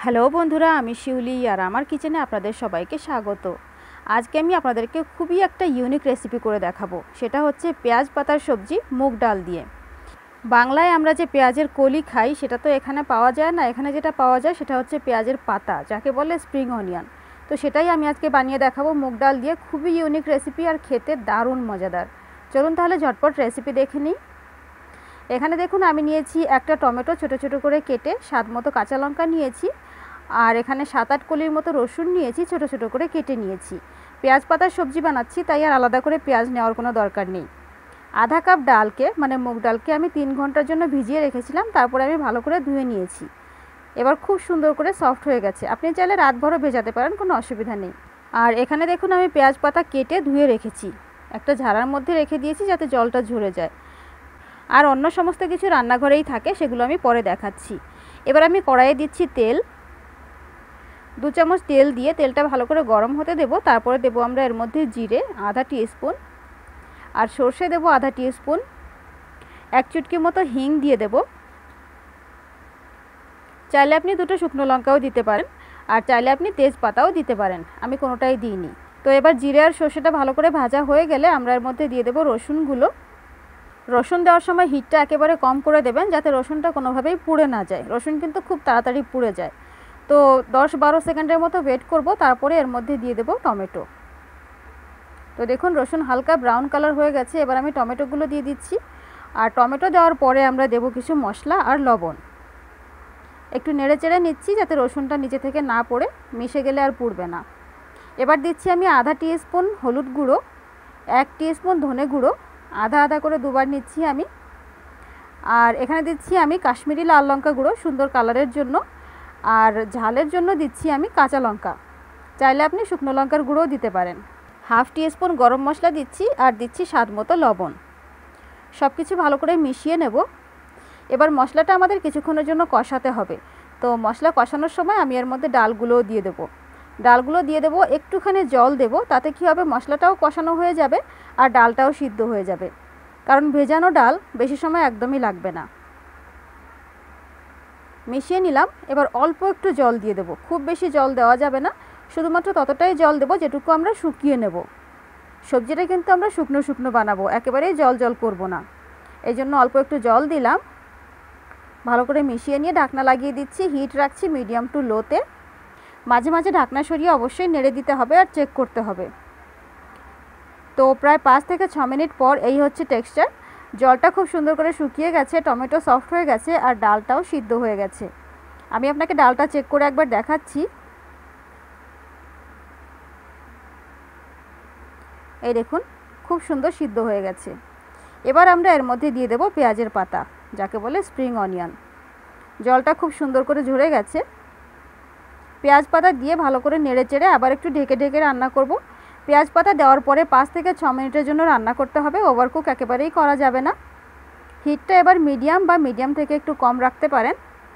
Hello বন্ধুরা, আমি শিউলি আর আমার কিচেনে আপনাদের সবাইকে স্বাগত। আজকে আমি আপনাদেরকে খুবই একটা ইউনিক রেসিপি করে দেখাবো। সেটা হচ্ছে পেঁয়াজ পাতার সবজি মুগ ডাল দিয়ে। বাংলায় আমরা যে পেঁয়াজের কলি খাই সেটা তো এখানে পাওয়া যায় না। এখানে যেটা পাওয়া যায় সেটা হচ্ছে পেঁয়াজের পাতা, যাকে বলে স্প্রিং অনিয়ন। তো সেটাই আমি আজকে বানিয়ে দেখাবো মুগ ডাল দিয়ে। খুবই ইউনিক রেসিপি আর খেতে দারুণ মজাদার। চলুন তাহলে ঝটপট রেসিপি দেখে নিই। এখানে দেখুন আমি নিয়েছি একটা টমেটো ছোট ছোট করে কেটে, স্বাদ মতো কাঁচা লঙ্কা নিয়েছি, আর এখানে 7-8 কলির মতো রসুন নিয়েছি, ছোট ছোট করে কেটে নিয়েছি। পেঁয়াজ পাতার সবজি বানাচ্ছি, তাই আর আলাদা করে পেঁয়াজ নেওয়ার কোনো দরকার নেই। আধা কাপ ডালকে মানে মুগ ডালকে আমি 3 ঘন্টার জন্য ভিজিয়ে রেখেছিলাম, তারপরে আমি ভালো করে ধুয়ে নিয়েছি। এবার খুব সুন্দর করে সফট হয়ে গেছে। আপনি চাইলে রাতভরও ভেজাতে পারেন, কোনো অসুবিধা নেই। আর এখানে দেখুন আমি পেঁয়াজ পাতা কেটে ধুয়ে রেখেছি, একটা ঝাড়ার মধ্যে রেখে দিয়েছি যাতে জলটা ঝরে যায়। আর অন্য সমস্ত কিছু রান্নাঘরেই থাকে, সেগুলো আমি পরে দেখাচ্ছি। এবার আমি কড়াইয়ে দিচ্ছি তেল। 2 চামচ তেল দিয়ে তেলটা ভালো করে গরম হতে দেব। তারপরে দেব আমরা এর মধ্যে জিরে আধা টিস্পুন, আর সর্ষে দেব আধা টিস্পুন, 1 চুটকি মতো হিং দিয়ে দেব। চাইলে আপনি 2টো শুকনো লঙ্কাও দিতে পারেন, আর চাইলে আপনি তেজপাতাও দিতে পারেন। আমি কোনোটাই দিইনি। তো এবার জিরে আর সর্ষেটা ভালো করে ভাজা হয়ে গেলে আমরা এর মধ্যে দিয়ে দেব রসুনগুলো। রসুন দেওয়ার সময় হিটটা একেবারে কম করে দেবেন, যাতে রসুনটা কোনোভাবেই পুড়ে না যায়। রসুন কিন্তু খুব তাড়াতাড়ি পুড়ে যায়। তো 10-12 সেকেন্ডের মতো ওয়েট করব, তারপরে এর মধ্যে দিয়ে দেব টমেটো। তো দেখুন রসুন হালকা ব্রাউন কালার হয়ে গেছে। এবার আমি টমেটোগুলো দিয়ে দিচ্ছি, আর টমেটো দেওয়ার পরে আমরা দেব কিছু মশলা আর লবণ। একটু নেড়ে চেড়ে নিচ্ছি যাতে রসুনটা নিচে থেকে না পড়ে, মিশে গেলে আর পুড়বে না। এবার দিচ্ছি আমি আধা টিস্পুন হলুদ গুঁড়ো, 1 টিস্পুন ধনে গুঁড়ো, আধা আধা করে দুবার নিচ্ছি আমি। আর এখানে দিচ্ছি আমি কাশ্মীরি লাল লঙ্কা গুঁড়ো সুন্দর কালারের জন্য, আর ঝালের জন্য দিচ্ছি আমি কাঁচা লঙ্কা। চাইলে আপনি শুকনো লঙ্কার গুঁড়োও দিতে পারেন। 1/2 টিস্পুন গরম মশলা দিচ্ছি, আর দিচ্ছি স্বাদ মতো লবণ। সব কিছু ভালো করে মিশিয়ে নেব। এবার মশলাটা আমাদের কিছুক্ষণের জন্য কষাতে হবে। তো মশলা কষানোর সময় আমি এর মধ্যে ডালগুলোও দিয়ে দেবো। ডালগুলো দিয়ে দেবো, একটুখানি জল দেব। তাতে কী হবে, মশলাটাও কষানো হয়ে যাবে আর ডালটাও সিদ্ধ হয়ে যাবে। কারণ ভেজানো ডাল বেশি সময় একদমই লাগবে না। মিশিয়ে নিলাম। এবার অল্প একটু জল দিয়ে দেবো, খুব বেশি জল দেওয়া যাবে না। শুধুমাত্র ততটাই জল দেবো যেটুকু আমরা শুকিয়ে নেব। সবজিটা কিন্তু আমরা শুকনো শুকনো বানাবো, একেবারেই জল জল করব না। এই জন্য অল্প একটু জল দিলাম। ভালো করে মিশিয়ে নিয়ে ঢাকনা লাগিয়ে দিচ্ছি। হিট রাখছি মিডিয়াম টু লোতে। মাঝে মাঝে ঢাকনা সরিয়ে অবশ্যই নেড়ে দিতে হবে আর চেক করতে হবে। তো প্রায় 5 থেকে 6 মিনিট পর এই হচ্ছে টেক্সচার। জলটা খুব সুন্দর করে শুকিয়ে গেছে, টমেটো সফট হয়ে গেছে, আর ডালটাও সিদ্ধ হয়ে গেছে। আমি আপনাকে ডালটা চেক করে একবার দেখাচ্ছি। এই দেখুন খুব সুন্দর সিদ্ধ হয়ে গেছে। এবার আমরা এর মধ্যে দিয়ে দেব পেঁয়াজের পাতা, যাকে বলে স্প্রিং অনিয়ন। জলটা খুব সুন্দর করে ঝরে গেছে। পেঁয়াজ পাতা দিয়ে ভালো করে নেড়ে চেড়ে আবার একটু ঢেকে ঢেকে রান্না করব। পেঁয়াজ পাতা দেওয়ার পরে 5 থেকে 6 মিনিটের জন্য রান্না করতে হবে। ওভারকুক একেবারেই করা যাবে না। হিটটা এবার মিডিয়াম বা মিডিয়াম থেকে একটু কম রাখতে পারেন।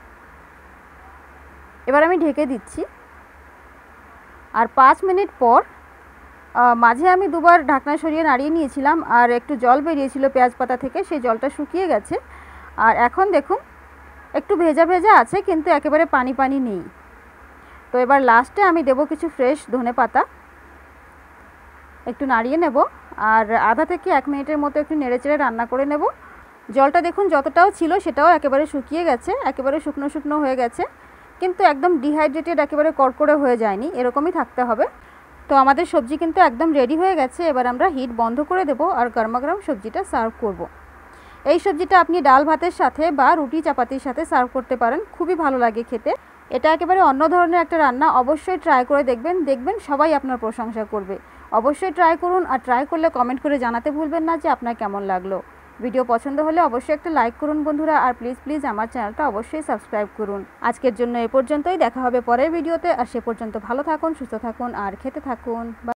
এবার আমি ঢেকে দিচ্ছি। আর 5 মিনিট পর মাঝে আমি দুবার ঢাকনা সরিয়ে নাড়িয়ে নিয়েছিলাম, আর একটু জল বেরিয়েছিল পেঁয়াজ পাতা থেকে, সেই জলটা শুকিয়ে গেছে। আর এখন দেখুন একটু ভেজা ভেজা আছে, কিন্তু একেবারে পানি পানি নেই। তো এবার লাস্টে আমি দেব কিছু ফ্রেশ ধনে পাতা। একটু নাড়িয়ে নেব, আর আধা থেকে 1 মিনিটের মতো একটু নেড়ে চেড়ে রান্না করে নেব। জলটা দেখুন যতটাও ছিল সেটাও একেবারে শুকিয়ে গেছে, একেবারে শুকনো শুকনো হয়ে গেছে, কিন্তু একদম ডিহাইড্রেটেড একেবারে কড়কড়ে হয়ে যায়নি, এরকমই থাকতে হবে। তো আমাদের সবজি কিন্তু একদম রেডি হয়ে গেছে। এবার আমরা হিট বন্ধ করে দেব, আর গরমা গরম সবজিটা সার্ভ করব। এই সবজিটা আপনি ডাল ভাতের সাথে বা রুটি চাপাতির সাথে সার্ভ করতে পারেন, খুবই ভালো লাগে খেতে। এটা একেবারে অন্য ধরনের একটা রান্না, অবশ্যই ট্রাই করে দেখবেন, দেখবেন সবাই আপনার প্রশংসা করবে। অবশ্যই ট্রাই করুন, আর ট্রাই করলে কমেন্ট করে জানাতে ভুলবেন না যে আপনার কেমন লাগলো। ভিডিও পছন্দ হলে অবশ্যই একটা লাইক করুন বন্ধুরা, আর প্লিজ প্লিজ আমার চ্যানেলটা অবশ্যই সাবস্ক্রাইব করুন। আজকের জন্য এ পর্যন্তই। দেখা হবে পরের ভিডিওতে, আর সে পর্যন্ত ভালো থাকুন, সুস্থ থাকুন, আর খেতে থাকুন।